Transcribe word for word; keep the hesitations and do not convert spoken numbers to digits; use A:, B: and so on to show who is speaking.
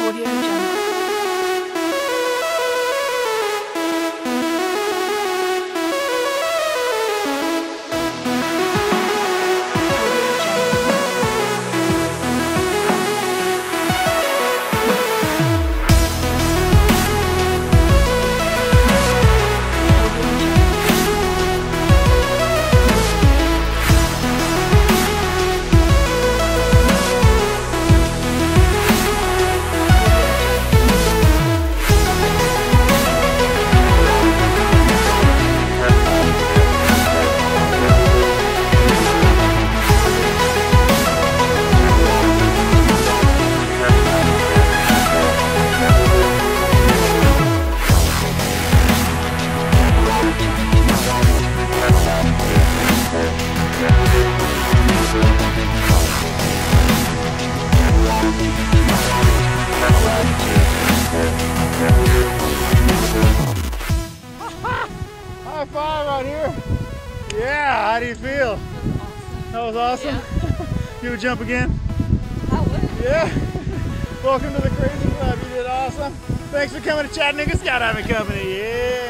A: Audio Jungle.
B: High five out here. Yeah, how do you feel? That was awesome. Yeah. You would jump again?
A: I would.
B: Yeah. Welcome to the Crazy Club. You did awesome. Thanks for coming to Chattanooga Skydiving Company. Yeah.